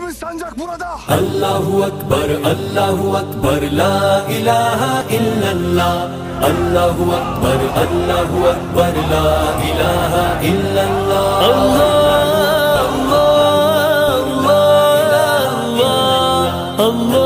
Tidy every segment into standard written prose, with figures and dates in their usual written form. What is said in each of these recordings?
Terörist ancak burada. Allahu Ekber, Allahu Ekber, la ilahe illallah. Allahu Ekber, Allahu Ekber, la ilahe illallah. Allah, Allah, Allah,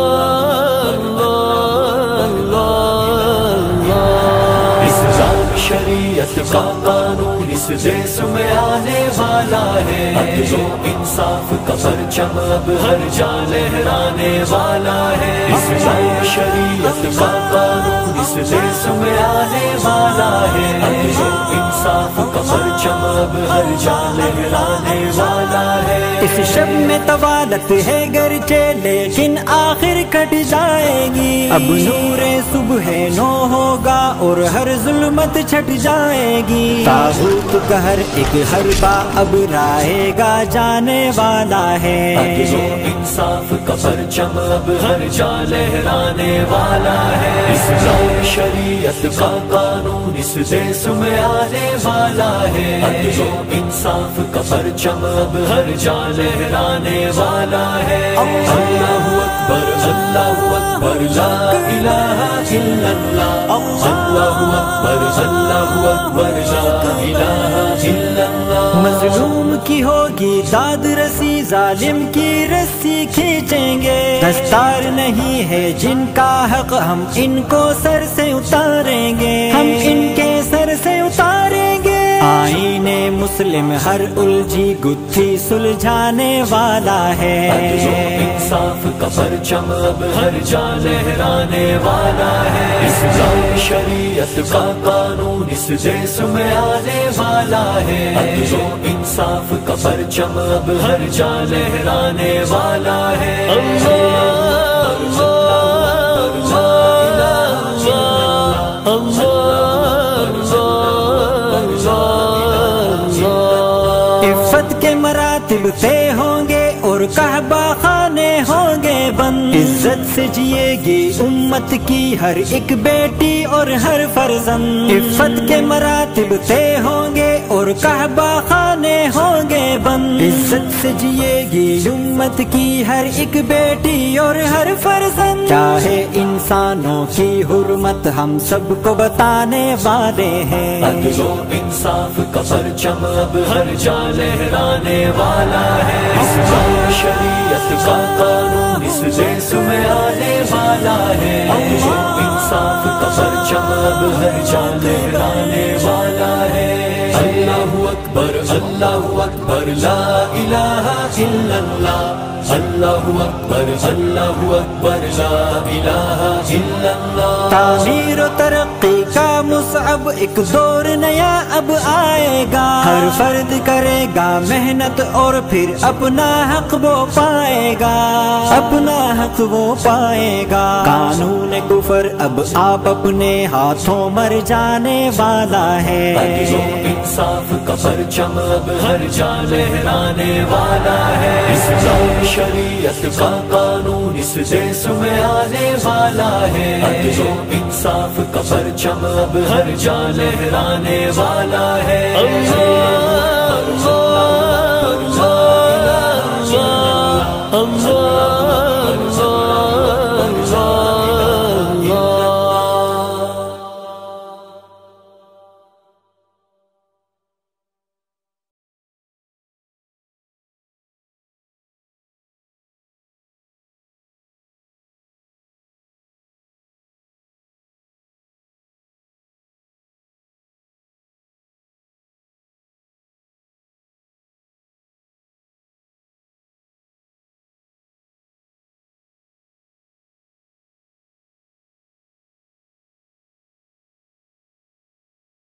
شریعت کا قانون اس دیس میں آنے والا ہے. عدل و انصاف کا پرچم اب ہر جا لہرانے والا ہے. اسلامی شریعت کا قانون اس دیس میں آنے والا ہے. عدل و انصاف کا پرچم اب ہر جا لہرانے والا ہے. اس شب میں طوالت ہے گرچہ لیکن آخر کٹ جائے گی. اب نور صبح نو ہوگا اور ہر ظلمت چھٹ جائے گی. طاغوت کا ہر ایک حربہ اب رائے گا جانے والا ہے. عدل و انصاف کا پرچم اب ہر جا لہرانے والا ہے. اسلامی شریعت کا قانون اس دیس میں آنے والا ہے. عدل و انصاف کا پرچم اب ہر جا لہرانے والا ہے. اللہ اکبر، اللہ اکبر، لا الہ الا اللہ. اللہ اکبر، اللہ اکبر، لا الہ الا اللہ. مظلوم کی ہوگی داد رسی، ظالم کی رسی کھینچیں گے. دستار نہیں ہے جن کا حق ہم ان کو سر سے اتاریں گے. ہم ان کے سر سے اتاریں گے. آئین مسلم ہر الجھی گتھی سلجھانے والا ہے. عدل و انصاف کا پرچم اب ہر جا لہرانے والا ہے. اسلامی شریعت کا قانون اس دیس میں آنے والا ہے. عدل و انصاف کا پرچم اب ہر جا لہرانے والا ہے. عفت کے مراتب طے ہوں گے اور کعبہ خانے ہوں گے بند. عزت سے جیے گی امت کی ہر ایک بیٹی اور ہر فرزند. عفت کے مراتب طے ہوں گے اور کعبہ خانے ہوں گے بند. عزت سے جیے گی امت کی ہر ایک بیٹی اور ہر فرزند. چاہے انسانوں کی حرمت ہم سب کو بتانے والے ہیں. عدل و انصاف کا پرچم اب ہر جا لہرانے والا ہے. اسلامی شریعت کا قانون اس دیس میں آنے والا ہے. عدل و انصاف کا پرچم اب ہر جا لہرانے والا ہے. اللہ اکبر، اللہ اکبر، لا الہ الا اللہ. اللہ اکبر، اللہ اکبر، لا الہ الا اللہ. تعمیر و ترقی کا مصعب ایک دور نیا اب آئے گا. ہر فرد کرے گا محنت اور پھر اپنا حق وہ پائے گا. اپنا حق وہ پائے گا. قانون کفر اب آپ اپنے ہاتھوں مر جانے والا ہے. عدل و انصاف کا پرچم اب ہر جا لہرانے والا ہے. اسلامی شریعت کا قانون اس دیس میں آنے والا ہے. عدل و انصاف کا پرچم اب ہر جا لہرانے والا ہے. اللہ، اللہ، اللہ، اللہ.